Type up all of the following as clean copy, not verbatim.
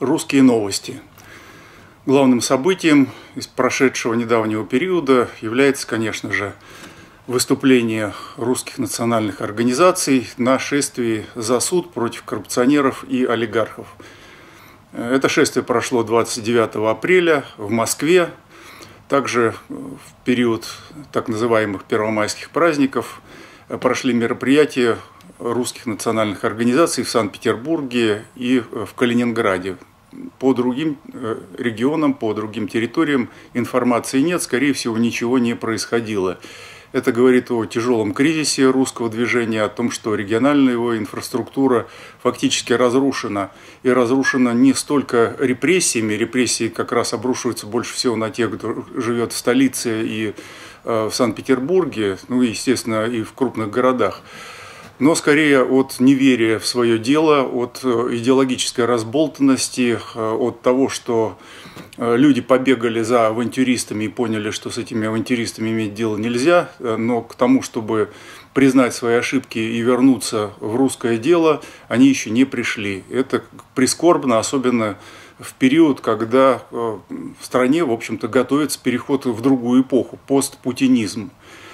Русские новости. Главным событием из прошедшего недавнего периода является, конечно же, выступление русских национальных организаций на шествии за суд против коррупционеров и олигархов. Это шествие прошло 29 апреля в Москве. Также в период так называемых первомайских праздников прошли мероприятия русских национальных организаций в Санкт-Петербурге и в Калининграде. По другим регионам, по другим территориям информации нет, скорее всего, ничего не происходило. Это говорит о тяжелом кризисе русского движения, о том, что региональная его инфраструктура фактически разрушена. И разрушена не столько репрессиями, репрессии как раз обрушиваются больше всего на тех, кто живет в столице и в Санкт-Петербурге, ну и, естественно, и в крупных городах, но скорее от неверия в свое дело, от идеологической разболтанности, от того, что люди побегали за авантюристами и поняли, что с этими авантюристами иметь дело нельзя, но к тому, чтобы признать свои ошибки и вернуться в русское дело, они еще не пришли. Это прискорбно, особенно в период, когда в стране, в общем-то, готовится переход в другую эпоху, постпутинизм.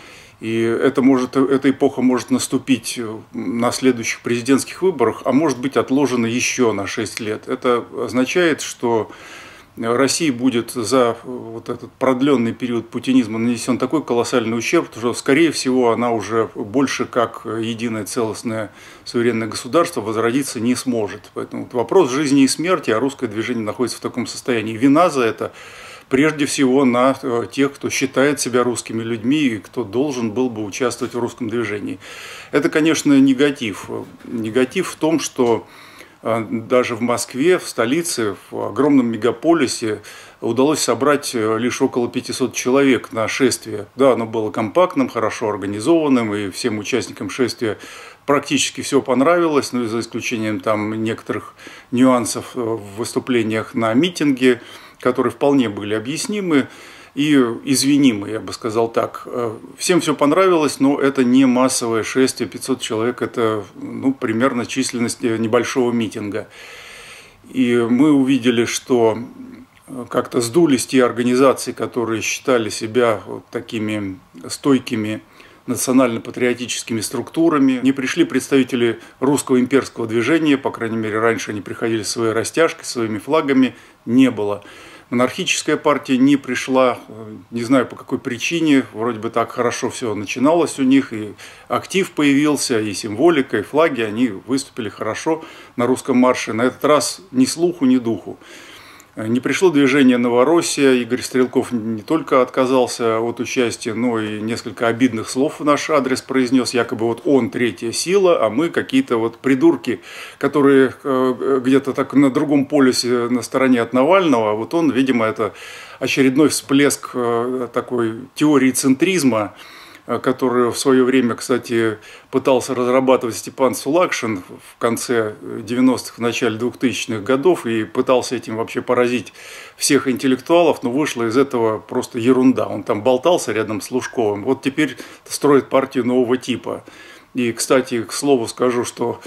И эта эпоха может наступить на следующих президентских выборах, а может быть отложена еще на 6 лет. Это означает, что России будет за вот этот продленный период путинизма нанесен такой колоссальный ущерб, что, скорее всего, она уже больше как единое целостное суверенное государство возродиться не сможет. Поэтому вопрос жизни и смерти, а русское движение находится в таком состоянии. Вина за это прежде всего на тех, кто считает себя русскими людьми и кто должен был бы участвовать в русском движении. Это, конечно, негатив. Негатив в том, что даже в Москве, в столице, в огромном мегаполисе удалось собрать лишь около 500 человек на шествие. Да, оно было компактным, хорошо организованным, и всем участникам шествия практически все понравилось, но за исключением там некоторых нюансов в выступлениях на митинге, которые вполне были объяснимы и извинимы, я бы сказал так. Всем все понравилось, но это не массовое шествие, 500 человек – это примерно численность небольшого митинга. И мы увидели, что как-то сдулись те организации, которые считали себя такими стойкими национально-патриотическими структурами. Не пришли представители русского имперского движения, по крайней мере, раньше они приходили с своей растяжкой, своими флагами, не было. Монархическая партия не пришла, не знаю по какой причине, вроде бы так хорошо все начиналось у них, и актив появился, и символика, и флаги, они выступили хорошо на русском марше. На этот раз ни слуху, ни духу. Не пришло движение «Новороссия». Игорь Стрелков не только отказался от участия, но и несколько обидных слов в наш адрес произнес. Якобы вот он третья сила, а мы какие-то вот придурки, которые где-то так на другом полюсе на стороне от Навального. Вот он, видимо, это очередной всплеск такой теории центризма, которую в свое время, кстати, пытался разрабатывать Степан Сулакшин в конце 90-х, в начале 2000-х годов, и пытался этим вообще поразить всех интеллектуалов, но вышло из этого просто ерунда. Он там болтался рядом с Лужковым. Вот теперь строит партию нового типа. И, кстати, к слову скажу, что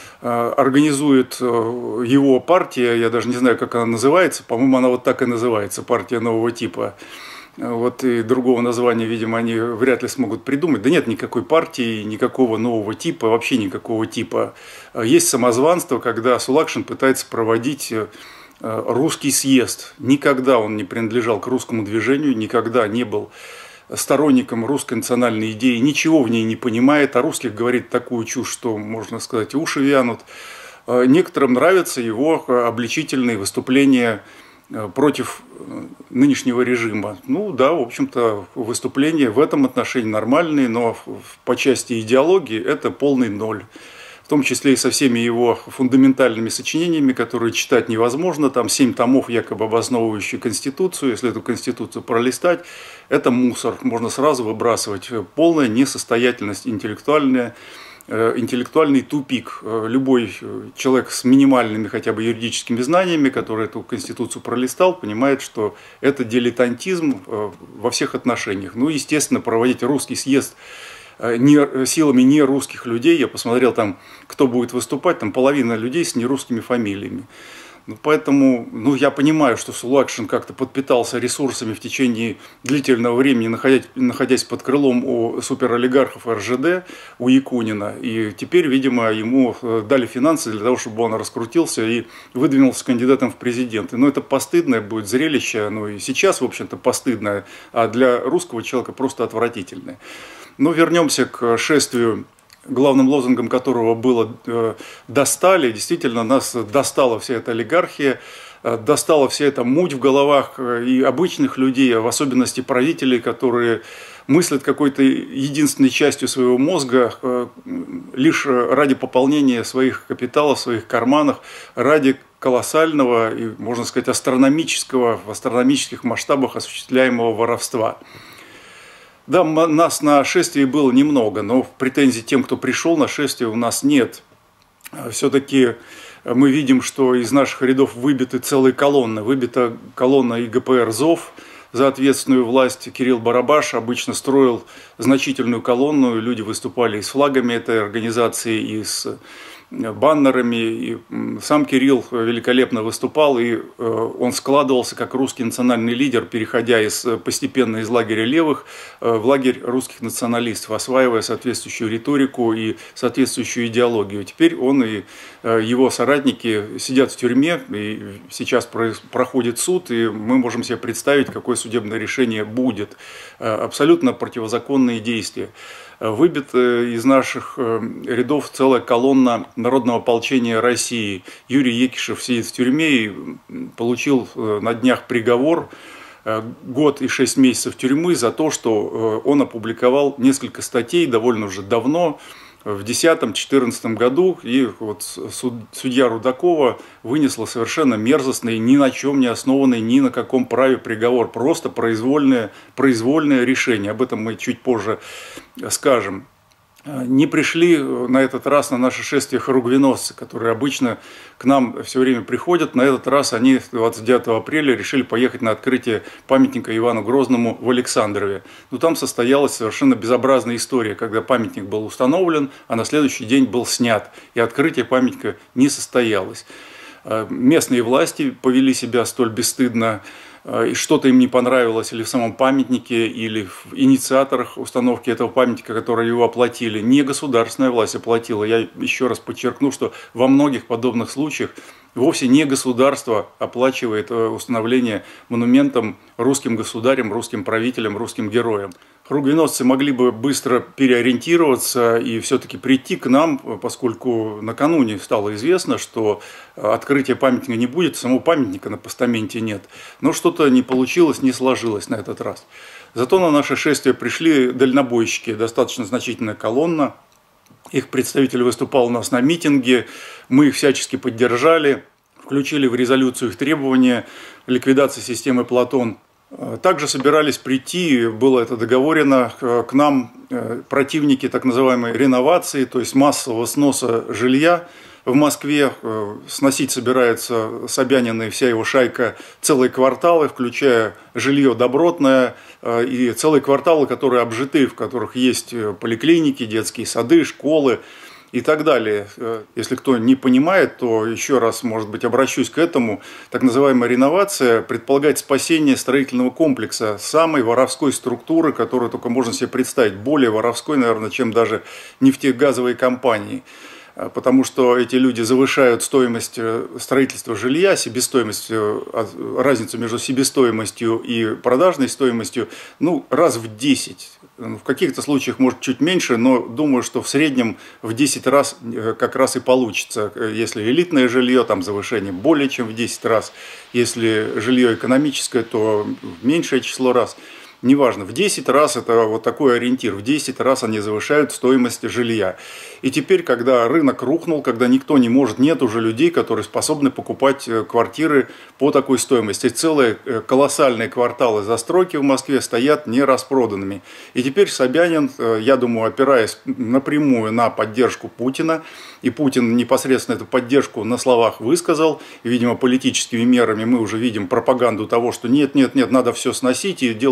организует его партия, я даже не знаю, как она называется, по-моему, она вот так и называется, партия нового типа. Вот и другого названия, видимо, они вряд ли смогут придумать. Да нет никакой партии, никакого нового типа, вообще никакого типа. Есть самозванство, когда Сулакшин пытается проводить русский съезд. Никогда он не принадлежал к русскому движению, никогда не был сторонником русской национальной идеи, ничего в ней не понимает, о русских говорит такую чушь, что, можно сказать, уши вянут. Некоторым нравятся его обличительные выступления против нынешнего режима. Ну да, в общем-то, выступления в этом отношении нормальные, но по части идеологии это полный ноль. В том числе и со всеми его фундаментальными сочинениями, которые читать невозможно. Там 7 томов, якобы обосновывающие Конституцию. Если эту Конституцию пролистать, это мусор. Можно сразу выбрасывать. Полная несостоятельность интеллектуальная. Интеллектуальный тупик. Любой человек с минимальными хотя бы юридическими знаниями, который эту Конституцию пролистал, понимает, что это дилетантизм во всех отношениях. Ну, естественно, проводить русский съезд силами нерусских людей. Я посмотрел там, кто будет выступать, там половина людей с нерусскими фамилиями. Ну, поэтому, я понимаю, что Сулакшин как-то подпитался ресурсами в течение длительного времени, находясь под крылом у суперолигархов РЖД, у Якунина. И теперь, видимо, ему дали финансы для того, чтобы он раскрутился и выдвинулся кандидатом в президенты. Но это постыдное будет зрелище, и сейчас, в общем-то, постыдное, а для русского человека просто отвратительное. Но вернемся к шествию, главным лозунгом которого было «достали». Действительно, нас достала вся эта олигархия, достала вся эта муть в головах и обычных людей, а в особенности правителей, которые мыслят какой-то единственной частью своего мозга лишь ради пополнения своих капиталов, своих карманов, ради колоссального и, можно сказать, астрономического, в астрономических масштабах осуществляемого воровства. Да, нас на шествии было немного, но претензий тем, кто пришел на шествие, у нас нет. Все-таки мы видим, что из наших рядов выбиты целые колонны. Выбита колонна ИГПР ЗОВ за ответственную власть. Кирилл Барабаш обычно строил значительную колонну, люди выступали и с флагами этой организации, и с баннерами, и сам Кирилл великолепно выступал, и он складывался как русский национальный лидер, переходя постепенно из лагеря левых в лагерь русских националистов, осваивая соответствующую риторику и соответствующую идеологию. Теперь он и его соратники сидят в тюрьме, и сейчас проходит суд, и мы можем себе представить, какое судебное решение будет. Абсолютно противозаконные действия. Выбит из наших рядов целая колонна Народного ополчения России. Юрий Екишев сидит в тюрьме и получил на днях приговор год и 6 месяцев тюрьмы за то, что он опубликовал несколько статей довольно уже давно, в 2010-2014 году, и вот судья Рудакова вынесла совершенно мерзостный, ни на чем не основанный, ни на каком праве приговор, просто произвольное решение. Об этом мы чуть позже скажем. Не пришли на этот раз на наше шествие хоругвеносцы, которые обычно к нам все время приходят. На этот раз они 29 апреля решили поехать на открытие памятника Ивану Грозному в Александрове. Но там состоялась совершенно безобразная история, когда памятник был установлен, а на следующий день был снят, и открытие памятника не состоялось. Местные власти повели себя столь бесстыдно, и что-то им не понравилось или в самом памятнике, или в инициаторах установки этого памятника, которые его оплатили. Не государственная власть оплатила. Я еще раз подчеркну, что во многих подобных случаях вовсе не государство оплачивает установление монументом русским государям, русским правителям, русским героям. Хоругвеносцы могли бы быстро переориентироваться и все-таки прийти к нам, поскольку накануне стало известно, что открытия памятника не будет, самого памятника на постаменте нет. Но что-то не получилось, не сложилось на этот раз. Зато на наше шествие пришли дальнобойщики, достаточно значительная колонна. Их представитель выступал у нас на митинге, мы их всячески поддержали, включили в резолюцию их требования ликвидации системы Платон. Также собирались прийти, было это договорено, к нам противники так называемой реновации, то есть массового сноса жилья в Москве. Сносить собираются Собянин и вся его шайка целые кварталы, включая жилье добротное, и целые кварталы, которые обжиты, в которых есть поликлиники, детские сады, школы и так далее. Если кто не понимает, то еще раз, может быть, обращусь к этому. Так называемая реновация предполагает спасение строительного комплекса, самой воровской структуры, которую только можно себе представить. Более воровской, наверное, чем даже нефтегазовые компании. Потому что эти люди завышают стоимость строительства жилья, себестоимость, разницу между себестоимостью и продажной стоимостью, раз в 10. В каких-то случаях, может, чуть меньше, но думаю, что в среднем в 10 раз как раз и получится. Если элитное жилье, там завышение более чем в 10 раз. Если жилье экономическое, то меньшее число раз. Неважно, в 10 раз это вот такой ориентир, в 10 раз они завышают стоимость жилья. И теперь, когда рынок рухнул, когда никто не может, нет уже людей, которые способны покупать квартиры по такой стоимости. Целые колоссальные кварталы застройки в Москве стоят нераспроданными. И теперь Собянин, я думаю, опираясь напрямую на поддержку Путина, и Путин непосредственно эту поддержку на словах высказал, и, видимо, политическими мерами мы уже видим пропаганду того, что нет, надо все сносить, и делают вид, что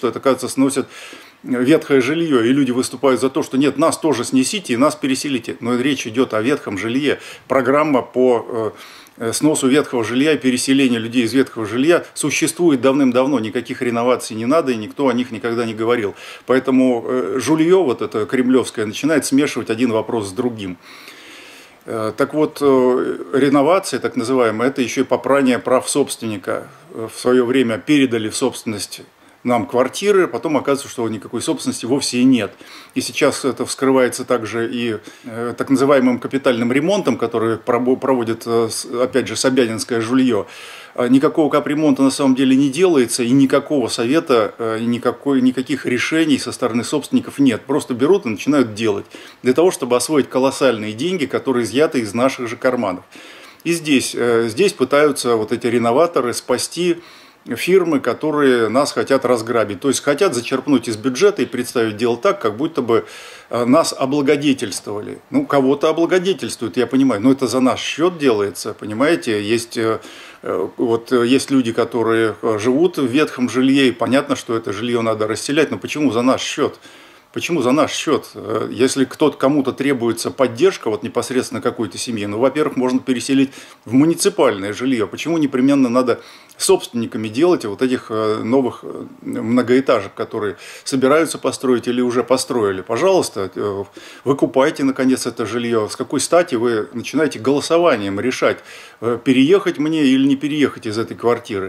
что это, кажется, сносят ветхое жилье, и люди выступают за то, что нет, нас тоже снесите и нас переселите. Но речь идет о ветхом жилье. Программа по сносу ветхого жилья и переселению людей из ветхого жилья существует давным-давно. Никаких реноваций не надо, и никто о них никогда не говорил. Поэтому жулье вот это кремлевское начинает смешивать один вопрос с другим. Так вот, реновация, так называемая, это еще и попрание прав собственника. В свое время передали в собственность нам квартиры, потом оказывается, что никакой собственности вовсе и нет. И сейчас это вскрывается также и так называемым капитальным ремонтом, который проводит, опять же, собянинское жулье. Никакого капремонта на самом деле не делается, и никакого совета, никаких решений со стороны собственников нет. Просто берут и начинают делать для того, чтобы освоить колоссальные деньги, которые изъяты из наших же карманов. И здесь пытаются вот эти реноваторы спасти фирмы, которые нас хотят разграбить. То есть хотят зачерпнуть из бюджета и представить дело так, как будто бы нас облагодетельствовали. Ну, кого-то облагодетельствуют, я понимаю, но это за наш счет делается, понимаете. Есть люди, которые живут в ветхом жилье, и понятно, что это жилье надо расселять, но почему за наш счет? Почему за наш счет? Если кому-то требуется поддержка, вот непосредственно какой-то семьи, ну, во-первых, можно переселить в муниципальное жилье. Почему непременно надо собственниками делать вот этих новых многоэтажек, которые собираются построить или уже построили? Пожалуйста, выкупайте, наконец, это жилье. С какой стати вы начинаете голосованием решать, переехать мне или не переехать из этой квартиры?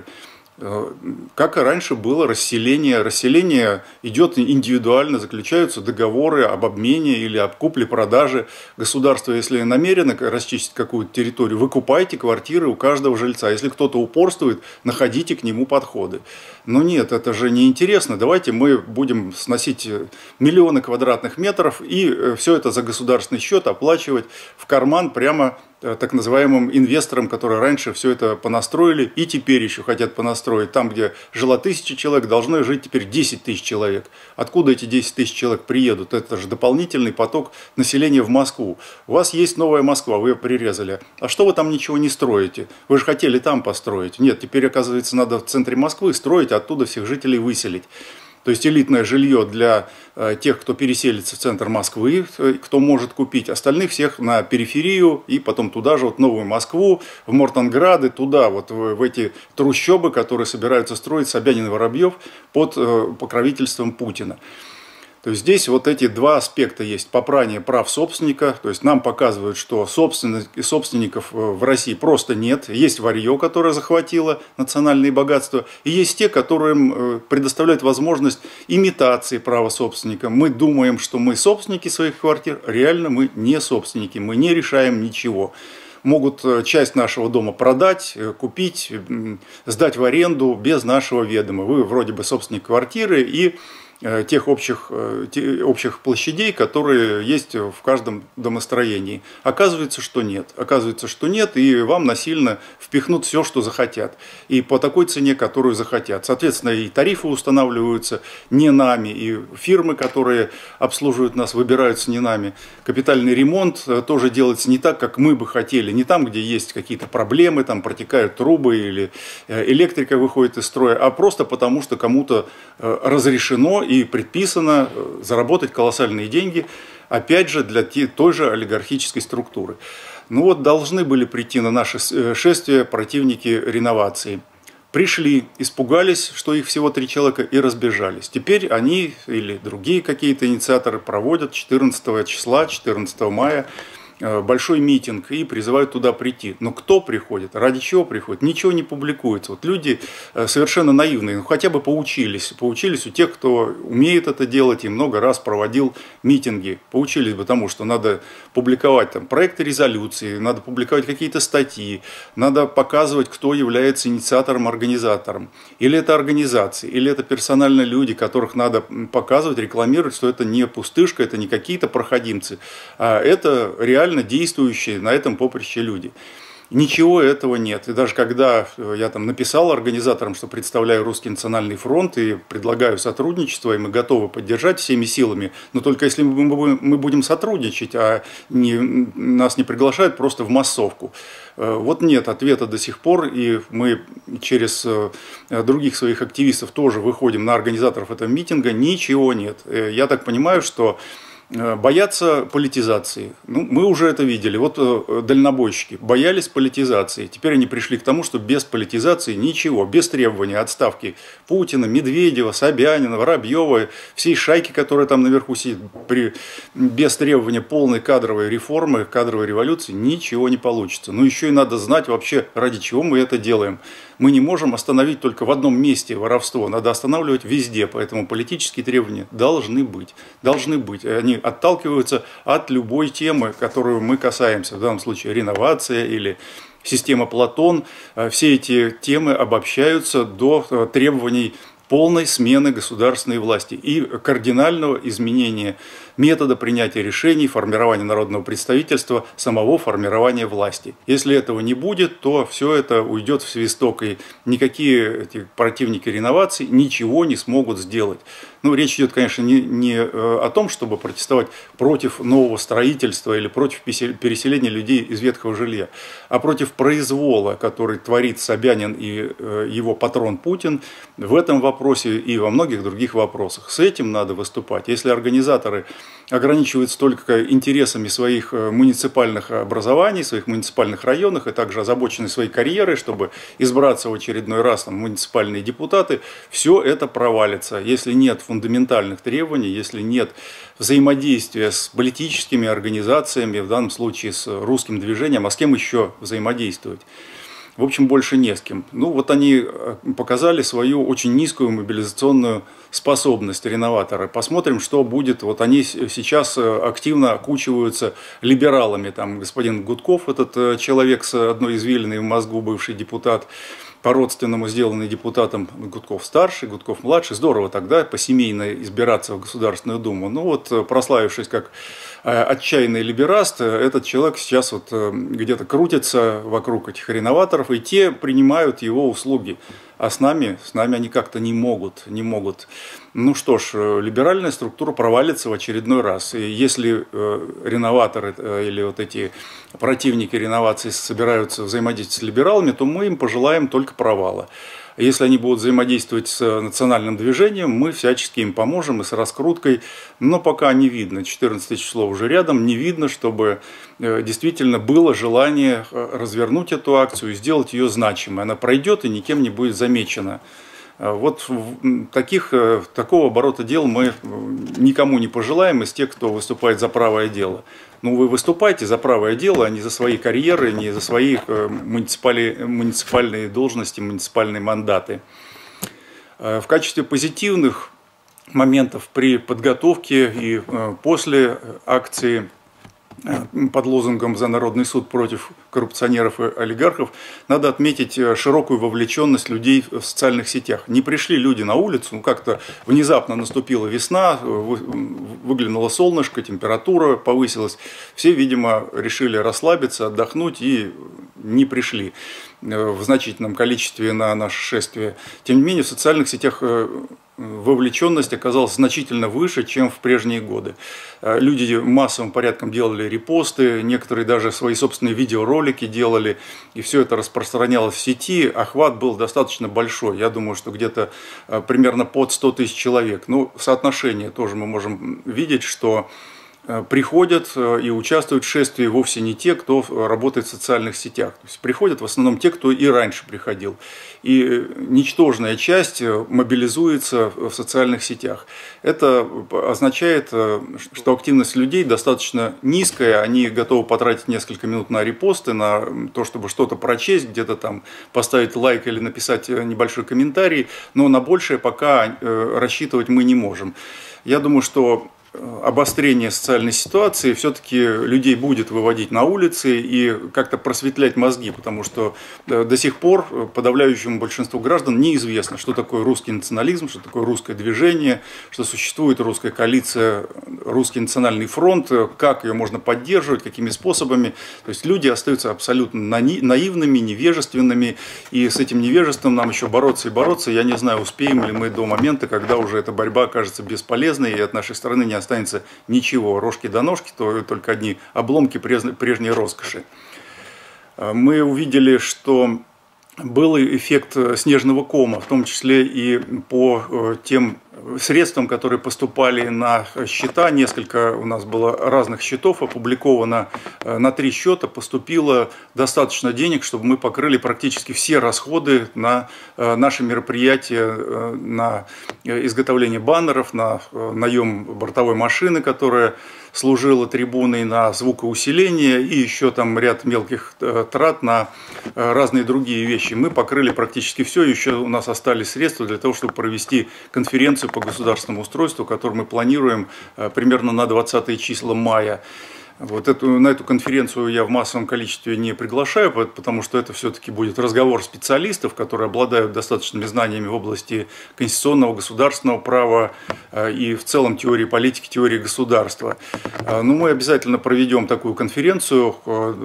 Как и раньше было расселение. Расселение идет индивидуально, заключаются договоры об обмене или об купле-продаже. Государство, если намерено расчистить какую-то территорию, выкупайте квартиры у каждого жильца. Если кто-то упорствует, находите к нему подходы. Но нет, это же неинтересно. Давайте мы будем сносить миллионы квадратных метров и все это за государственный счет оплачивать в карман прямо так называемым инвесторам, которые раньше все это понастроили и теперь еще хотят понастроить. Там, где жило 1000 человек, должно жить теперь 10 тысяч человек. Откуда эти 10 тысяч человек приедут? Это же дополнительный поток населения в Москву. У вас есть новая Москва, вы ее прирезали. А что вы там ничего не строите? Вы же хотели там построить. Нет, теперь, оказывается, надо в центре Москвы строить, а оттуда всех жителей выселить. То есть элитное жилье для тех, кто переселится в центр Москвы, кто может купить, остальных всех на периферию и потом туда же, вот в Новую Москву, в Мортанграды, туда, вот в эти трущобы, которые собираются строить Собянин и Воробьев под покровительством Путина. То есть здесь вот эти два аспекта есть. Попрание прав собственника, то есть нам показывают, что собственников в России просто нет. Есть варье, которое захватило национальные богатства, и есть те, которым предоставляют возможность имитации права собственника. Мы думаем, что мы собственники своих квартир, реально мы не собственники, мы не решаем ничего. Могут часть нашего дома продать, купить, сдать в аренду без нашего ведома. Вы вроде бы собственник квартиры и тех общих площадей, которые есть в каждом домостроении. Оказывается, что нет. Оказывается, что нет, и вам насильно впихнут все, что захотят. И по такой цене, которую захотят. Соответственно, и тарифы устанавливаются не нами, и фирмы, которые обслуживают нас, выбираются не нами. Капитальный ремонт тоже делается не так, как мы бы хотели. Не там, где есть какие-то проблемы, там протекают трубы или электрика выходит из строя, а просто потому, что кому-то разрешено и предписано заработать колоссальные деньги, опять же, для той же олигархической структуры. Ну вот, должны были прийти на наше шествие противники реновации. Пришли, испугались, что их всего 3 человека, и разбежались. Теперь они или другие какие-то инициаторы проводят 14 числа, 14 мая, большой митинг и призывают туда прийти. Но кто приходит? Ради чего приходит? Ничего не публикуется. Вот люди совершенно наивные, хотя бы поучились у тех, кто умеет это делать и много раз проводил митинги. Поучились бы тому, что надо публиковать там проекты резолюции, надо публиковать какие-то статьи, надо показывать, кто является инициатором, организатором. Или это организации, или это персональные люди, которых надо показывать, рекламировать, что это не пустышка, это не какие-то проходимцы, а это реально действующие на этом поприще люди. Ничего этого нет. И даже когда я там написал организаторам, что представляю Русский национальный фронт и предлагаю сотрудничество, и мы готовы поддержать всеми силами, но только если мы будем сотрудничать, а нас не приглашают просто в массовку. Вот нет ответа до сих пор, и мы через других своих активистов тоже выходим на организаторов этого митинга, ничего нет. Я так понимаю, что боятся политизации. Ну, мы уже это видели. Вот дальнобойщики боялись политизации. Теперь они пришли к тому, что без политизации ничего, без требования отставки Путина, Медведева, Собянина, Воробьева, всей шайки, которая там наверху сидит, без требования полной кадровой реформы, кадровой революции, ничего не получится. Но еще и надо знать вообще, ради чего мы это делаем. Мы не можем остановить только в одном месте воровство, надо останавливать везде, поэтому политические требования должны быть. Должны быть. Они отталкиваются от любой темы, которую мы касаемся, в данном случае реновация или система Платон. Все эти темы обобщаются до требований полной смены государственной власти и кардинального изменения метода принятия решений, формирования народного представительства, самого формирования власти. Если этого не будет, то все это уйдет в свисток, и никакие эти противники реноваций ничего не смогут сделать. Ну, речь идет, конечно, не о том, чтобы протестовать против нового строительства или против переселения людей из ветхого жилья, а против произвола, который творит Собянин и его патрон Путин в этом вопросе и во многих других вопросах. С этим надо выступать. Если организаторы ограничиваются только интересами своих муниципальных образований, своих муниципальных районов и также озабочены своей карьерой, чтобы избраться в очередной раз там, муниципальные депутаты, все это провалится. Если нет фундаментальных требований, если нет взаимодействия с политическими организациями, в данном случае с русским движением, а с кем еще взаимодействовать? В общем, больше не с кем. Ну, вот они показали свою очень низкую мобилизационную способность, реноваторы. Посмотрим, что будет. Вот они сейчас активно окучиваются либералами. Там господин Гудков, этот человек с одной извилиной в мозгу, бывший депутат, по-родственному сделанный депутатом, Гудков-старший, Гудков-младший. Здорово тогда посемейно избираться в Государственную Думу. Ну вот, прославившись как отчаянный либераст, этот человек сейчас вот где-то крутится вокруг этих реноваторов, и те принимают его услуги. А с нами они как-то не могут. Ну что ж, либеральная структура провалится в очередной раз. И если реноваторы или вот эти противники реновации собираются взаимодействовать с либералами, то мы им пожелаем только провала. Если они будут взаимодействовать с национальным движением, мы всячески им поможем и с раскруткой, но пока не видно, 14 число уже рядом, не видно, чтобы действительно было желание развернуть эту акцию и сделать ее значимой. Она пройдет и никем не будет замечена. Вот такого оборота дел мы никому не пожелаем из тех, кто выступает за правое дело. Ну, вы выступайте за правое дело, а не за свои карьеры, не за свои муниципальные должности, муниципальные мандаты. В качестве позитивных моментов при подготовке и после акции под лозунгом «За народный суд против коррупционеров и олигархов» надо отметить широкую вовлеченность людей в социальных сетях. Не пришли люди на улицу, как-то внезапно наступила весна, выглянуло солнышко, температура повысилась. Все, видимо, решили расслабиться, отдохнуть и не пришли в значительном количестве на наше шествие. Тем не менее, в социальных сетях вовлеченность оказалась значительно выше, чем в прежние годы. Люди массовым порядком делали репосты, некоторые даже свои собственные видеоролики делали, и все это распространялось в сети. Охват был достаточно большой, я думаю, что где-то примерно под 100 тысяч человек. Ну, соотношение тоже мы можем видеть, что приходят и участвуют в шествии вовсе не те, кто работает в социальных сетях. То есть приходят в основном те, кто и раньше приходил. И ничтожная часть мобилизуется в социальных сетях. Это означает, что активность людей достаточно низкая. Они готовы потратить несколько минут на репосты, на то, чтобы что-то прочесть, где-то там поставить лайк или написать небольшой комментарий. Но на большее пока рассчитывать мы не можем. Я думаю, что обострение социальной ситуации все-таки людей будет выводить на улицы и как-то просветлять мозги, потому что до сих пор подавляющему большинству граждан неизвестно, что такое русский национализм, что такое русское движение, что существует русская коалиция, русский национальный фронт, как ее можно поддерживать, какими способами. То есть люди остаются абсолютно наивными, невежественными, и с этим невежеством нам еще бороться и бороться. Я не знаю, успеем ли мы до момента, когда уже эта борьба окажется бесполезной, и от нашей страны не останется ничего, рожки до ножки, то только одни обломки прежней роскоши. Мы увидели, что был эффект снежного кома, в том числе и по тем средствам, которые поступали на счета. Несколько у нас было разных счетов опубликовано. На 3 счета поступило достаточно денег, чтобы мы покрыли практически все расходы на наши мероприятия, на изготовление баннеров, на наем бортовой машины, которая служила трибуной, на звукоусиление и еще там ряд мелких трат на разные другие вещи. Мы покрыли практически все, еще у нас остались средства для того, чтобы провести конференцию по государственному устройству, которую мы планируем примерно на 20 числа мая. На эту конференцию я в массовом количестве не приглашаю, потому что это все-таки будет разговор специалистов, которые обладают достаточными знаниями в области конституционного, государственного права и в целом теории политики, теории государства. Но мы обязательно проведем такую конференцию.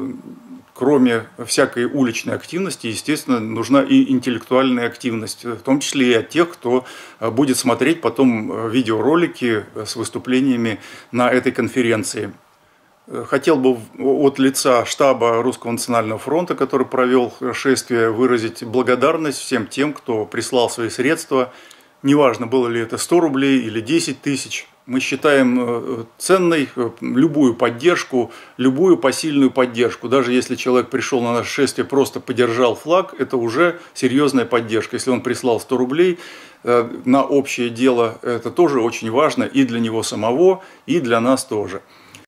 Кроме всякой уличной активности, естественно, нужна и интеллектуальная активность, в том числе и от тех, кто будет смотреть потом видеоролики с выступлениями на этой конференции. Хотел бы от лица штаба Русского национального фронта, который провел шествие, выразить благодарность всем тем, кто прислал свои средства. Неважно, было ли это 100 рублей или 10 тысяч. Мы считаем ценной любую поддержку, любую посильную поддержку. Даже если человек пришел на наше шествие, просто подержал флаг, это уже серьезная поддержка. Если он прислал 100 рублей на общее дело, это тоже очень важно и для него самого, и для нас тоже.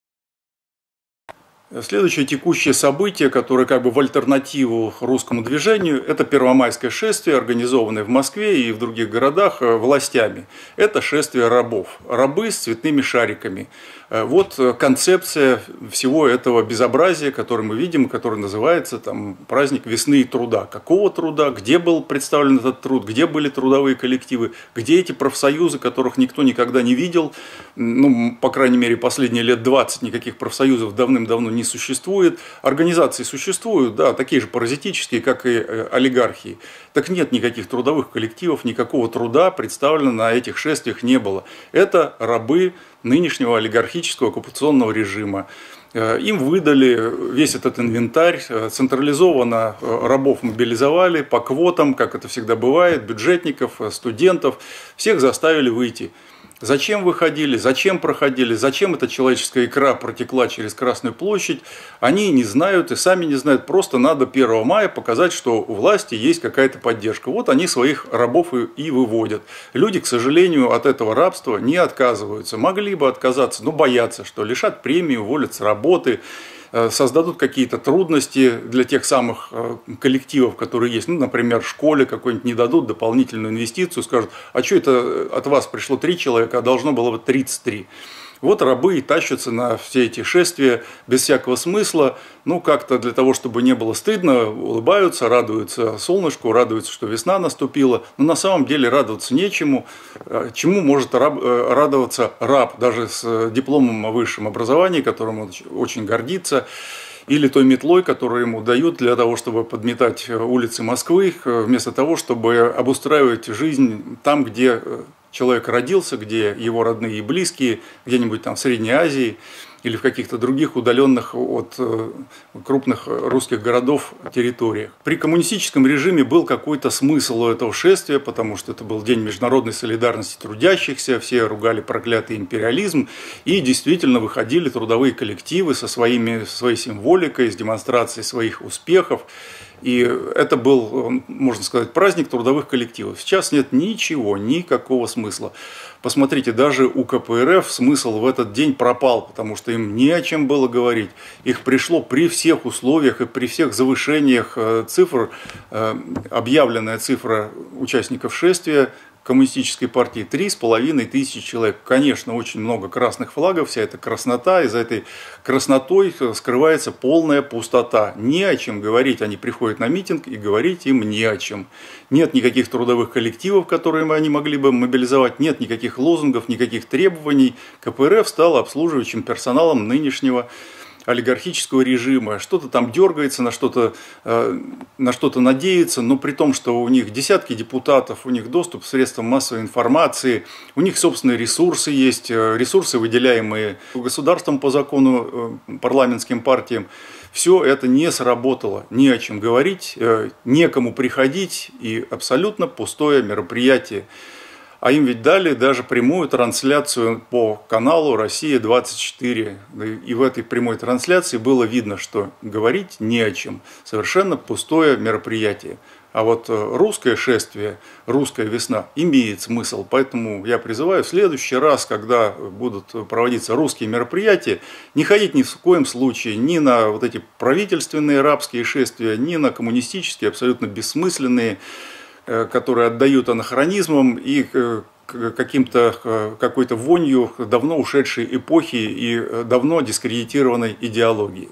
Следующее текущее событие, которое как бы в альтернативу русскому движению, это первомайское шествие, организованное в Москве и в других городах властями. Это шествие рабов. Рабы с цветными шариками. Вот концепция всего этого безобразия, которое мы видим, который называется там, праздник весны и труда. Какого труда? Где был представлен этот труд? Где были трудовые коллективы? Где эти профсоюзы, которых никто никогда не видел? Ну, по крайней мере, последние лет 20 никаких профсоюзов давным-давно не существует. Организации существуют, да, такие же паразитические, как и олигархии. Так нет никаких трудовых коллективов, никакого труда представлено на этих шествиях не было. Это рабы нынешнего олигархического оккупационного режима. Им выдали весь этот инвентарь, централизованно рабов мобилизовали по квотам, как это всегда бывает, бюджетников, студентов, всех заставили выйти. Зачем выходили, зачем проходили, зачем эта человеческая икра протекла через Красную площадь, они не знают и сами не знают. Просто надо 1 мая показать, что у власти есть какая-то поддержка. Вот они своих рабов и выводят. Люди, к сожалению, от этого рабства не отказываются. Могли бы отказаться, но боятся, что лишат премии, уволят с работы, создадут какие-то трудности для тех самых коллективов, которые есть. Ну, например, в школе какой-нибудь не дадут дополнительную инвестицию, скажут, а что это от вас пришло 3 человека, а должно было быть 33. Вот рабы и тащатся на все эти шествия без всякого смысла, ну как-то для того, чтобы не было стыдно, улыбаются, радуются солнышку, радуются, что весна наступила, но на самом деле радоваться нечему. Чему может радоваться раб, даже с дипломом о высшем образовании, которым он очень гордится, или той метлой, которую ему дают для того, чтобы подметать улицы Москвы, вместо того, чтобы обустраивать жизнь там, где человек родился, где его родные и близкие, где-нибудь там в Средней Азии или в каких-то других удаленных от крупных русских городов территориях. При коммунистическом режиме был какой-то смысл у этого шествия, потому что это был День международной солидарности трудящихся, все ругали проклятый империализм, и действительно выходили трудовые коллективы со своей символикой, с демонстрацией своих успехов. И это был, можно сказать, праздник трудовых коллективов. Сейчас нет ничего, никакого смысла. Посмотрите, даже у КПРФ смысл в этот день пропал, потому что им не о чем было говорить. Их пришло при всех условиях и при всех завышениях цифр, объявленная цифра участников шествия коммунистической партии 3500 человек. Конечно, очень много красных флагов, вся эта краснота, и за этой краснотой скрывается полная пустота. Не о чем говорить, они приходят на митинг, и говорить им не о чем. Нет никаких трудовых коллективов, которые они могли бы мобилизовать, нет никаких лозунгов, никаких требований. КПРФ стал обслуживающим персоналом нынешнего олигархического режима, что-то там дергается, на что-то надеется, но при том, что у них десятки депутатов, у них доступ к средствам массовой информации, у них собственные ресурсы есть, ресурсы, выделяемые государством по закону, парламентским партиям. Все это не сработало, не о чем говорить, некому приходить, и абсолютно пустое мероприятие. А им ведь дали даже прямую трансляцию по каналу «Россия-24». И в этой прямой трансляции было видно, что говорить не о чем. Совершенно пустое мероприятие. А вот русское шествие, русская весна имеет смысл. Поэтому я призываю в следующий раз, когда будут проводиться русские мероприятия, не ходить ни в коем случае ни на вот эти правительственные рабские шествия, ни на коммунистические, абсолютно бессмысленные, которые отдают анахронизмам и какой-то вонью давно ушедшей эпохи и давно дискредитированной идеологии.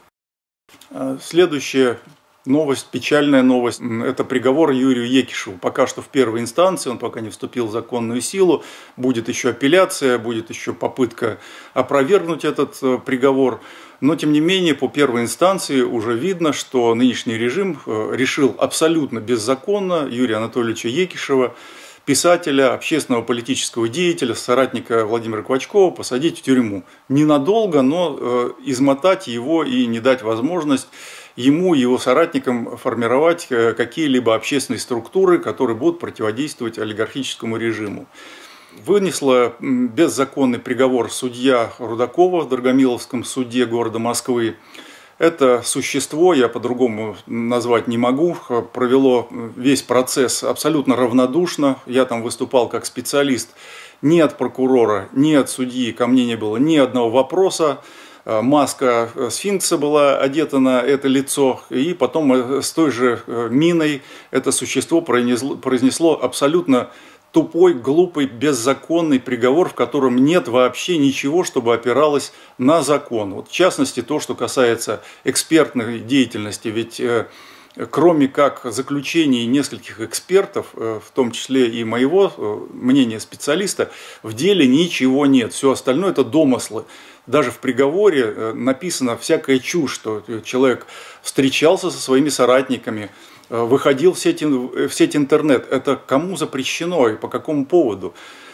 Следующая новость, печальная новость, это приговор Юрию Екишеву. Пока что в первой инстанции, он пока не вступил в законную силу, будет еще апелляция, будет еще попытка опровергнуть этот приговор. Но, тем не менее, по первой инстанции уже видно, что нынешний режим решил абсолютно беззаконно Юрия Анатольевича Екишева, писателя, общественного политического деятеля, соратника Владимира Клочкова, посадить в тюрьму. Ненадолго, но измотать его и не дать возможность ему и его соратникам формировать какие-либо общественные структуры, которые будут противодействовать олигархическому режиму. Вынесла беззаконный приговор судья Рудакова в Драгомиловском суде города Москвы. Это существо, я по-другому назвать не могу, провело весь процесс абсолютно равнодушно. Я там выступал как специалист. Ни от прокурора, ни от судьи ко мне не было ни одного вопроса. Маска сфинкса была одета на это лицо, и потом с той же миной это существо произнесло абсолютно тупой, глупый, беззаконный приговор, в котором нет вообще ничего, чтобы опиралось на закон. Вот в частности, то, что касается экспертной деятельности, ведь кроме как заключений нескольких экспертов, в том числе и моего мнения специалиста, в деле ничего нет. Все остальное – это домыслы. Даже в приговоре написана всякая чушь, что человек встречался со своими соратниками, выходил в сеть интернет. Это кому запрещено и по какому поводу?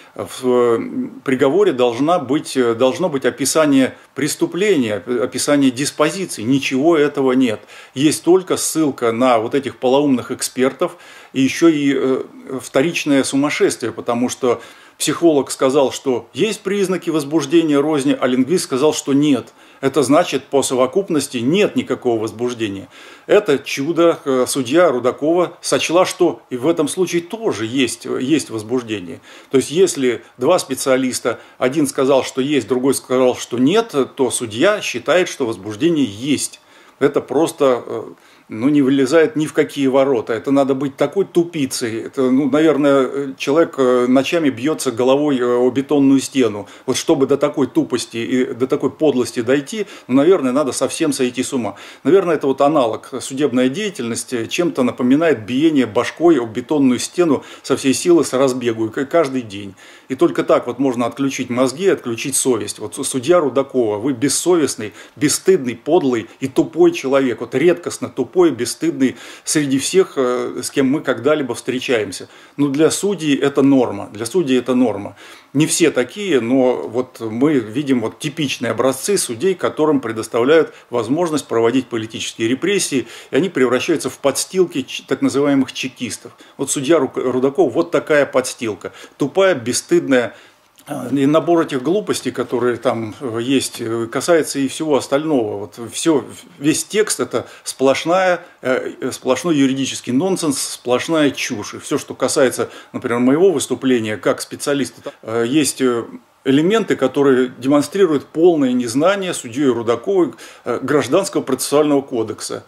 В приговоре должно быть описание преступления, описание диспозиций. Ничего этого нет. Есть только ссылка на вот этих полоумных экспертов и еще и вторичное сумасшествие, потому что психолог сказал, что есть признаки возбуждения розни, а лингвист сказал, что нет. Это значит, по совокупности нет никакого возбуждения. Это чудо судья Рудакова сочла, что и в этом случае тоже есть возбуждение. То есть, если два специалиста, один сказал, что есть, другой сказал, что нет, то судья считает, что возбуждение есть. Это просто не вылезает ни в какие ворота. Это надо быть такой тупицей. Это, наверное, человек ночами бьется головой о бетонную стену. Вот чтобы до такой тупости и до такой подлости дойти, наверное, надо совсем сойти с ума. Наверное, это вот аналог судебной деятельности, чем-то напоминает биение башкой об бетонную стену со всей силы, с разбегу, каждый день. И только так вот можно отключить мозги, отключить совесть. Вот судья Рудакова, вы бессовестный, бесстыдный, подлый и тупой человек. Вот редкостно тупой, бесстыдный среди всех, с кем мы когда-либо встречаемся. Но для судей это норма. Для судей это норма. Не все такие, но вот мы видим вот типичные образцы судей, которым предоставляют возможность проводить политические репрессии, и они превращаются в подстилки так называемых чекистов. Вот судья Рудаков, вот такая подстилка. Тупая, бесстыдная. И набор этих глупостей, которые там есть, касается и всего остального. Вот весь текст – это сплошной юридический нонсенс, сплошная чушь. И все, что касается, например, моего выступления как специалиста, есть элементы, которые демонстрируют полное незнание судьей Рудаковой Гражданского процессуального кодекса.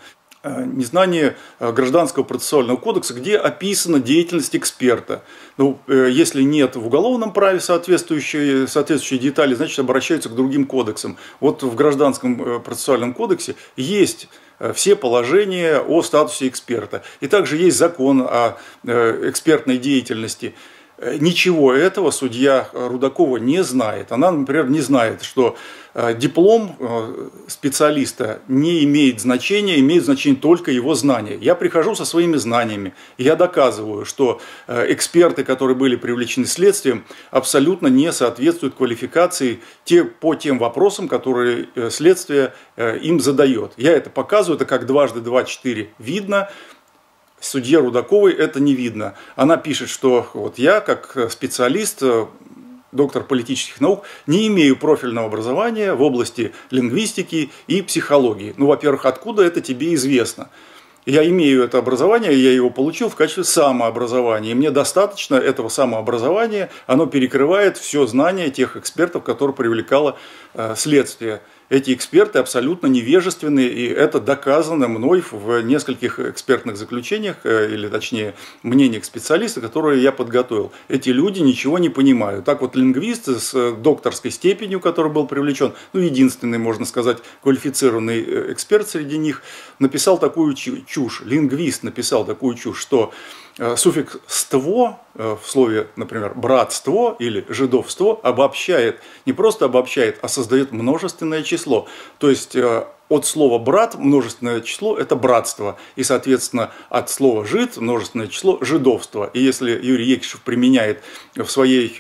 незнание Гражданского процессуального кодекса, где описана деятельность эксперта. Ну, если нет в уголовном праве соответствующие детали, значит обращаются к другим кодексам. Вот в Гражданском процессуальном кодексе есть все положения о статусе эксперта. И также есть закон о экспертной деятельности. Ничего этого судья Рудакова не знает. Она, например, не знает, что диплом специалиста не имеет значения, имеет значение только его знания. Я прихожу со своими знаниями, я доказываю, что эксперты, которые были привлечены следствием, абсолютно не соответствуют квалификации по тем вопросам, которые следствие им задает. Я это показываю, это как 2 × 2 = 4 видно. Судье Рудаковой это не видно. Она пишет, что вот я, как специалист, доктор политических наук, не имею профильного образования в области лингвистики и психологии. Ну, во-первых, откуда это тебе известно? Я имею это образование, я его получил в качестве самообразования. И мне достаточно этого самообразования, оно перекрывает все знание тех экспертов, которые привлекало следствие. Эти эксперты абсолютно невежественны, и это доказано мной в нескольких экспертных заключениях, или точнее мнениях специалистов, которые я подготовил. Эти люди ничего не понимают. Так вот, лингвист с докторской степенью, который был привлечен, ну, единственный, можно сказать, квалифицированный эксперт среди них, написал такую чушь. Лингвист написал такую чушь, что суффикс «ство» в слове, например, «братство» или «жидовство» обобщает, не просто обобщает, а создает множественное число. То есть от слова «брат» множественное число – это братство. И, соответственно, от слова «жид» множественное число – жидовство. И если Юрий Екишев применяет в своей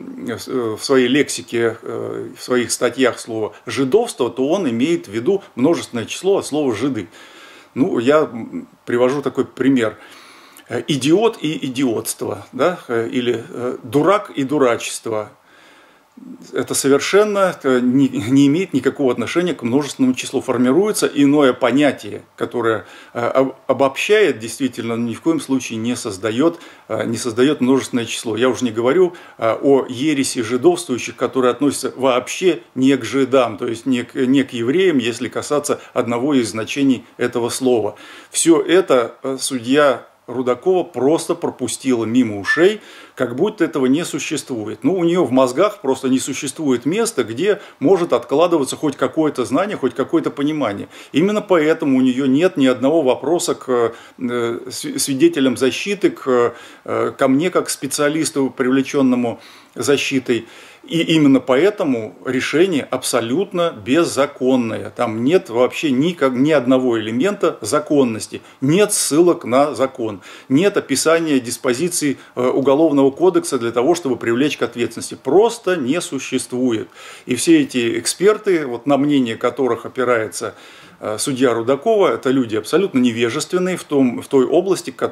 лексике, в своих статьях слово «жидовство», то он имеет в виду множественное число от слова «жиды». Ну, я привожу такой пример. Идиот и идиотство, да? Или дурак и дурачество. Это совершенно не имеет никакого отношения к множественному числу. Формируется иное понятие, которое обобщает, действительно, ни в коем случае не создает множественное число. Я уже не говорю о ереси жидовствующих, которые относятся вообще не к жидам, то есть не к евреям, если касаться одного из значений этого слова. Все это судья Рудакова просто пропустила мимо ушей, как будто этого не существует. Ну, у нее в мозгах просто не существует места, где может откладываться хоть какое-то знание, хоть какое-то понимание. Именно поэтому у нее нет ни одного вопроса к свидетелям защиты, ко мне как специалисту, привлеченному защитой. И именно поэтому решение абсолютно беззаконное. Там нет вообще ни одного элемента законности. Нет ссылок на закон. Нет описания диспозиций Уголовного кодекса для того, чтобы привлечь к ответственности. Просто не существует. И все эти эксперты, вот на мнение которых опирается судья Рудакова, это люди абсолютно невежественные в той области, к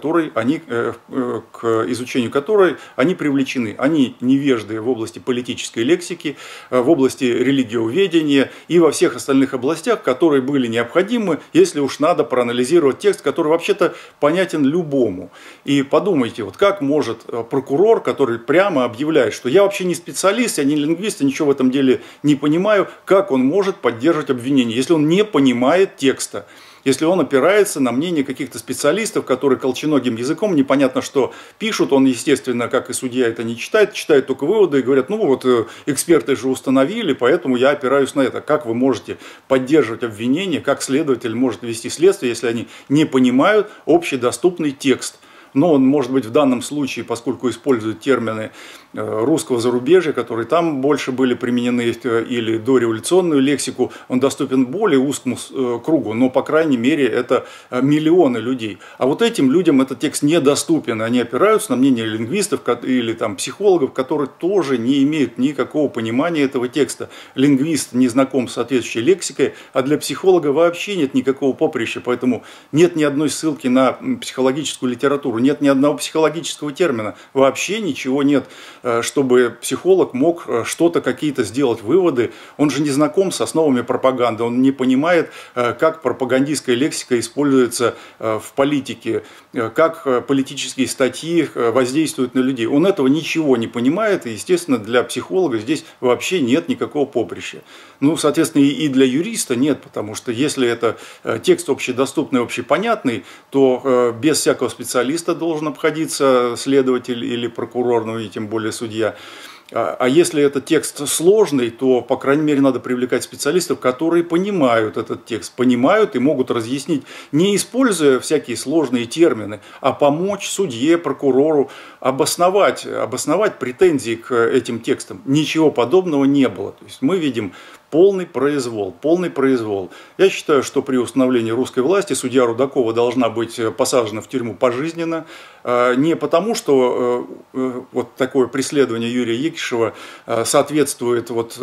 изучению которой они привлечены. Они невежды в области политической лексики, в области религиоведения и во всех остальных областях, которые были необходимы, если уж надо проанализировать текст, который вообще-то понятен любому. И подумайте, вот как может прокурор, который прямо объявляет, что я вообще не специалист, я не лингвист, я ничего в этом деле не понимаю, как он может поддерживать обвинение, если он не понимает текста, если он опирается на мнение каких-то специалистов, которые колченогим языком непонятно что пишут, он, естественно, как и судья, это не читает, читает только выводы и говорят, ну вот эксперты же установили, поэтому я опираюсь на это. Как вы можете поддерживать обвинение, как следователь может вести следствие, если они не понимают общедоступный текст? Но он, может быть, в данном случае, поскольку использует термины русского зарубежья, которые там больше были применены, или дореволюционную лексику, он доступен более узкому кругу, но, по крайней мере, это миллионы людей. А вот этим людям этот текст недоступен, они опираются на мнение лингвистов или там, психологов, которые тоже не имеют никакого понимания этого текста. Лингвист не знаком с соответствующей лексикой, а для психолога вообще нет никакого поприща, поэтому нет ни одной ссылки на психологическую литературу. нет ни одного психологического термина, вообще ничего нет, чтобы психолог мог что-то, какие-то сделать выводы. Он же не знаком с основами пропаганды, он не понимает, как пропагандистская лексика используется в политике, как политические статьи воздействуют на людей. Он этого ничего не понимает, и, естественно, для психолога здесь вообще нет никакого поприща. Ну, соответственно, и для юриста нет, потому что если это текст общедоступный, общепонятный, то без всякого специалиста должен обходиться следователь или прокурор, ну и тем более судья. А если этот текст сложный, то, по крайней мере, надо привлекать специалистов, которые понимают этот текст, понимают и могут разъяснить, не используя всякие сложные термины, а помочь судье, прокурору обосновать претензии к этим текстам. Ничего подобного не было. То есть мы видим полный произвол, полный произвол. Я считаю, что при установлении русской власти судья Рудакова должна быть посажена в тюрьму пожизненно. Не потому, что вот такое преследование Юрия Якишева соответствует вот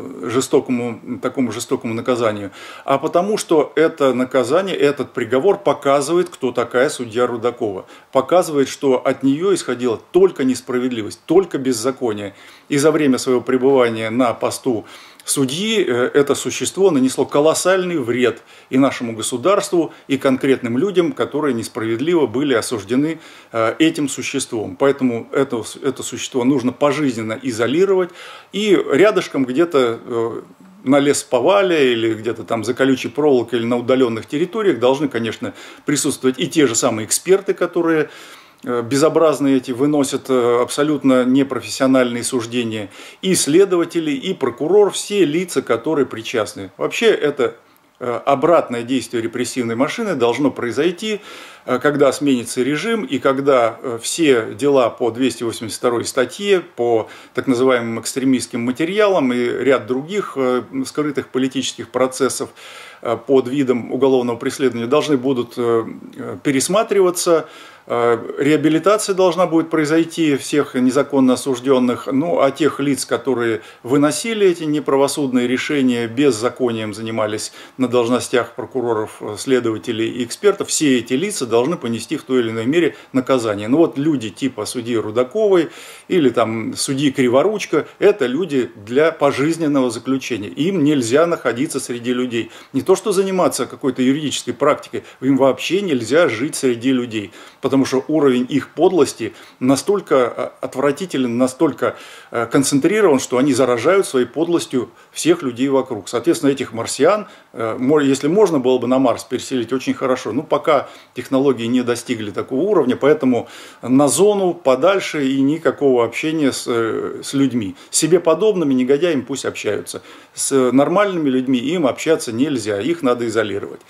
такому жестокому наказанию, а потому, что это наказание, этот приговор показывает, кто такая судья Рудакова. Показывает, что от нее исходила только несправедливость, только беззаконие. И за время своего пребывания на посту судьи это существо нанесло колоссальный вред и нашему государству, и конкретным людям, которые несправедливо были осуждены этим существом. Поэтому это существо нужно пожизненно изолировать и рядышком где-то на лесоповале или где-то там за колючей проволокой или на удаленных территориях должны, конечно, присутствовать и те же самые эксперты, которые безобразные эти выносят абсолютно непрофессиональные суждения, и следователи, и прокурор, все лица, которые причастны. Вообще это обратное действие репрессивной машины должно произойти, когда сменится режим и когда все дела по 282 статье, по так называемым экстремистским материалам и ряд других скрытых политических процессов под видом уголовного преследования должны будут пересматриваться. Реабилитация должна будет произойти всех незаконно осужденных, ну а тех лиц, которые выносили эти неправосудные решения, беззаконием занимались на должностях прокуроров, следователей и экспертов, все эти лица должны понести в той или иной мере наказание. Ну вот люди типа судьи Рудаковой или там судьи Криворучко, это люди для пожизненного заключения. Им нельзя находиться среди людей. Не то что заниматься какой-то юридической практикой, им вообще нельзя жить среди людей. Потому что уровень их подлости настолько отвратителен, настолько концентрирован, что они заражают своей подлостью всех людей вокруг. Соответственно, этих марсиан, если можно было бы на Марс переселить, очень хорошо. Но пока технологии не достигли такого уровня, поэтому на зону подальше и никакого общения с людьми. С себе подобными негодяями пусть общаются. С нормальными людьми им общаться нельзя, их надо изолировать.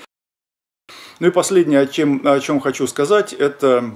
Ну и последнее, о чем хочу сказать, это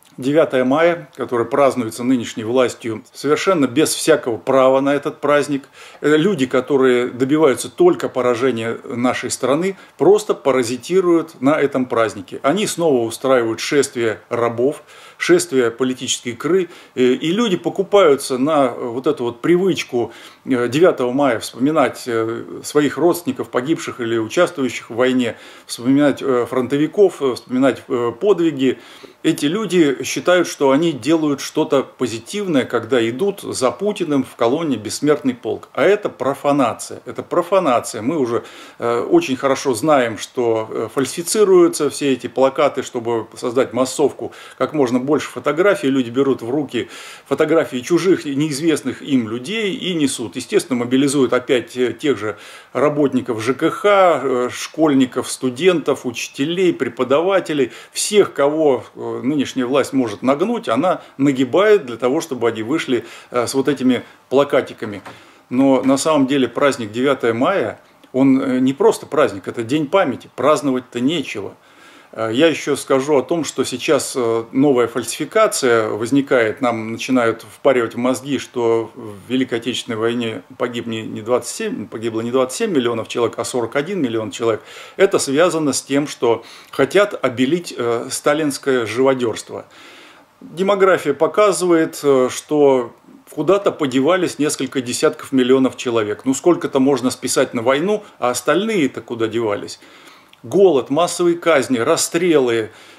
9 мая, которое празднуется нынешней властью совершенно без всякого права на этот праздник. Люди, которые добиваются только поражения нашей страны, просто паразитируют на этом празднике. Они снова устраивают шествие рабов, шествие политической икры, и люди покупаются на вот эту вот привычку 9 мая вспоминать своих родственников, погибших или участвующих в войне, вспоминать фронтовиков, вспоминать подвиги. Эти люди считают, что они делают что-то позитивное, когда идут за Путиным в колонне «Бессмертный полк». А это профанация. Это профанация. Мы уже очень хорошо знаем, что фальсифицируются все эти плакаты, чтобы создать массовку, как можно больше фотографий. Люди берут в руки фотографии чужих, неизвестных им людей и несут. Естественно, мобилизуют опять тех же работников ЖКХ, школьников, студентов, учителей, преподавателей, всех, кого нынешняя власть может нагнуть, она нагибает для того, чтобы они вышли с вот этими плакатиками. Но на самом деле праздник 9 мая, он не просто праздник, это день памяти, праздновать-то нечего. Я еще скажу о том, что сейчас новая фальсификация возникает, нам начинают впаривать в мозги, что в Великой Отечественной войне погибло не 27 миллионов человек, а 41 миллион человек. Это связано с тем, что хотят обелить сталинское живодерство. Демография показывает, что куда-то подевались несколько десятков миллионов человек. Ну сколько-то можно списать на войну, а остальные-то куда девались? Голод, массовые казни, расстрелы,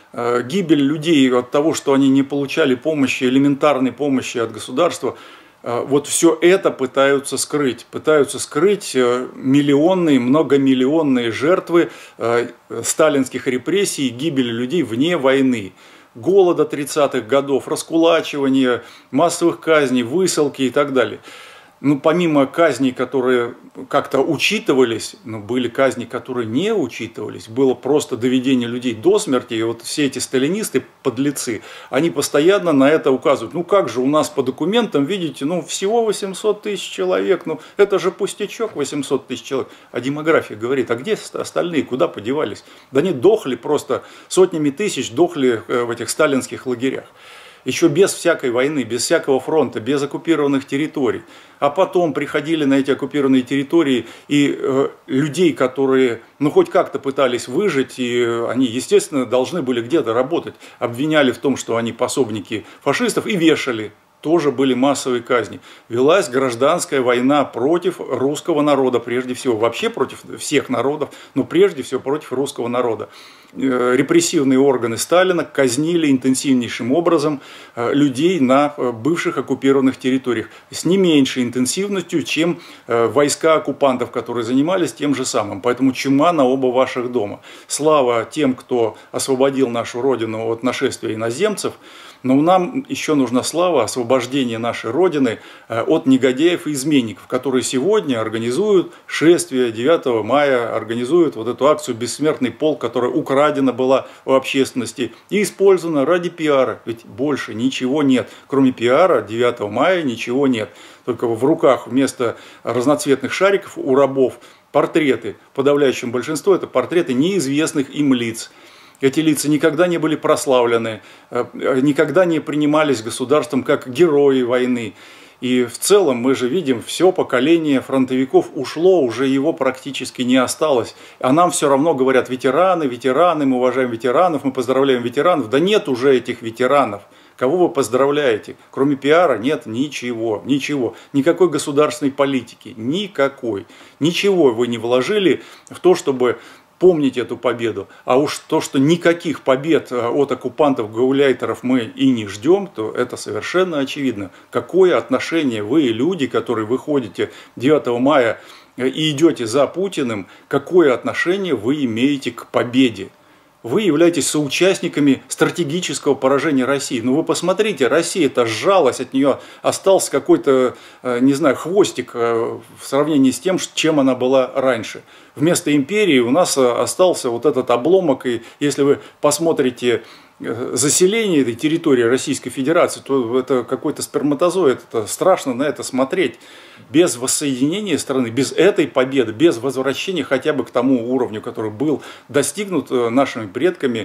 гибель людей от того, что они не получали помощи, элементарной помощи от государства, вот все это пытаются скрыть. Пытаются скрыть миллионные, многомиллионные жертвы сталинских репрессий, гибели людей вне войны. Голода 30-х годов, раскулачивания, массовых казней, высылки и так далее. Ну, помимо казней, которые как-то учитывались, но были казни, которые не учитывались, было просто доведение людей до смерти, и вот все эти сталинисты, подлецы, они постоянно на это указывают. Ну, как же у нас по документам, видите, ну, всего 800 тысяч человек, ну, это же пустячок, 800 тысяч человек. А демография говорит, а где остальные, куда подевались? Да они дохли просто, сотнями тысяч дохли в этих сталинских лагерях. Еще без всякой войны, без всякого фронта, без оккупированных территорий. А потом приходили на эти оккупированные территории и людей, которые, ну, хоть как-то пытались выжить, и они, естественно, должны были где-то работать, обвиняли в том, что они пособники фашистов, и вешали. Тоже были массовые казни. Велась гражданская война против русского народа, прежде всего. Вообще против всех народов, но прежде всего против русского народа. Репрессивные органы Сталина казнили интенсивнейшим образом людей на бывших оккупированных территориях. С не меньшей интенсивностью, чем войска оккупантов, которые занимались тем же самым. Поэтому чума на оба ваших дома. Слава тем, кто освободил нашу Родину от нашествия иноземцев. Но нам еще нужна слава освобождения нашей Родины от негодяев и изменников, которые сегодня организуют шествие 9 мая, организуют вот эту акцию «Бессмертный полк», которая украдена была у общественности и использована ради пиара. Ведь больше ничего нет. Кроме пиара 9 мая ничего нет. Только в руках вместо разноцветных шариков у рабов портреты. В подавляющем большинстве это портреты неизвестных им лиц. Эти лица никогда не были прославлены, никогда не принимались государством как герои войны. И в целом мы же видим, все поколение фронтовиков ушло, уже его практически не осталось. А нам все равно говорят: ветераны, ветераны, мы уважаем ветеранов, мы поздравляем ветеранов. Да нет уже этих ветеранов. Кого вы поздравляете? Кроме пиара нет ничего, ничего. Никакой государственной политики, никакой. Ничего вы не вложили в то, чтобы помнить эту победу. А уж то, что никаких побед от оккупантов, гауляйтеров мы и не ждем, то это совершенно очевидно. Какое отношение вы, люди, которые выходите 9 мая и идете за Путиным, какое отношение вы имеете к победе? Вы являетесь соучастниками стратегического поражения России. Ну вы посмотрите, Россия-то сжалась, от нее остался какой-то, не знаю, хвостик в сравнении с тем, чем она была раньше. Вместо империи у нас остался вот этот обломок, и если вы посмотрите заселение этой территории Российской Федерации, то это какой-то сперматозоид, это страшно на это смотреть. Без воссоединения страны, без этой победы, без возвращения хотя бы к тому уровню, который был достигнут нашими предками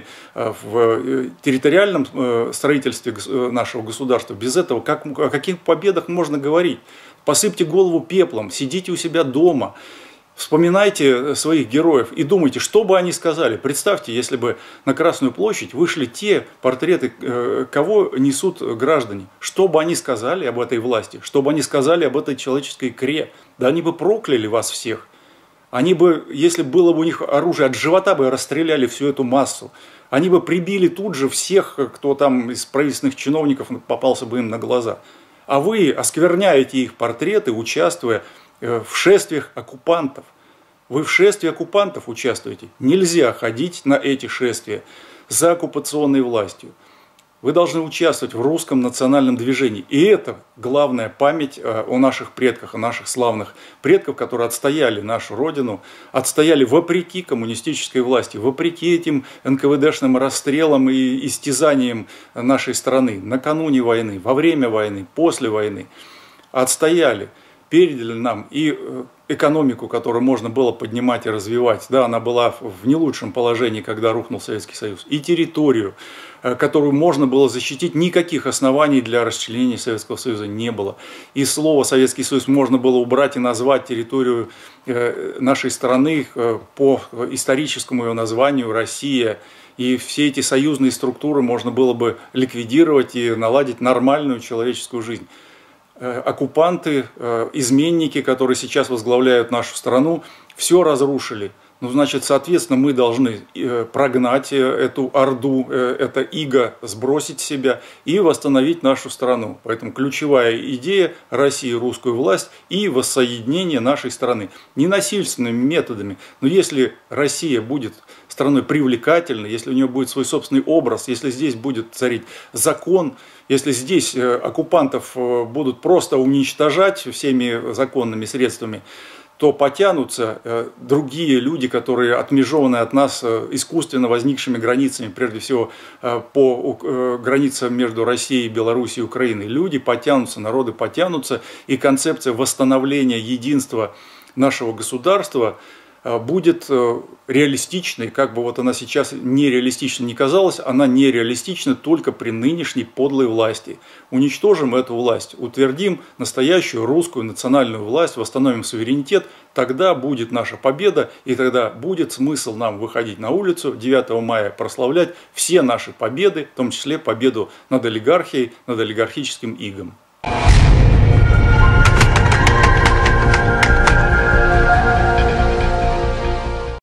в территориальном строительстве нашего государства, без этого о каких победах можно говорить? Посыпьте голову пеплом, сидите у себя дома. Вспоминайте своих героев и думайте, что бы они сказали. Представьте, если бы на Красную площадь вышли те портреты, кого несут граждане. Что бы они сказали об этой власти, что бы они сказали об этой человеческой икре. Да они бы прокляли вас всех. Они бы, если было бы у них оружие, от живота бы расстреляли всю эту массу. Они бы прибили тут же всех, кто там из правительственных чиновников попался бы им на глаза. А вы оскверняете их портреты, участвуя в шествиях оккупантов. Вы в шествии оккупантов участвуете. Нельзя ходить на эти шествия за оккупационной властью. Вы должны участвовать в русском национальном движении. И это главная память о наших предках, о наших славных предках, которые отстояли нашу Родину, отстояли вопреки коммунистической власти, вопреки этим НКВДшным расстрелам и истязаниям нашей страны накануне войны, во время войны, после войны. Отстояли. Передали нам и экономику, которую можно было поднимать и развивать. Да, она была в не лучшем положении, когда рухнул Советский Союз. И территорию, которую можно было защитить. Никаких оснований для расчленения Советского Союза не было. И слово Советский Союз можно было убрать и назвать территорию нашей страны по историческому ее названию «Россия». И все эти союзные структуры можно было бы ликвидировать и наладить нормальную человеческую жизнь. Оккупанты, изменники, которые сейчас возглавляют нашу страну, все разрушили. Ну, значит, соответственно, мы должны прогнать эту орду, это иго, сбросить с себя и восстановить нашу страну. Поэтому ключевая идея России, русскую власть и воссоединение нашей страны. Не насильственными методами, но если Россия будет страной привлекательной, если у нее будет свой собственный образ, если здесь будет царить закон, если здесь оккупантов будут просто уничтожать всеми законными средствами, то потянутся другие люди, которые отмежованы от нас искусственно возникшими границами, прежде всего по границам между Россией, Белоруссией и Украиной. Люди потянутся, народы потянутся, и концепция восстановления единства нашего государства будет реалистичной, как бы вот она сейчас нереалистична не казалась, она нереалистична только при нынешней подлой власти. Уничтожим эту власть, утвердим настоящую русскую национальную власть, восстановим суверенитет, тогда будет наша победа, и тогда будет смысл нам выходить на улицу 9 мая, прославлять все наши победы, в том числе победу над олигархией, над олигархическим игом.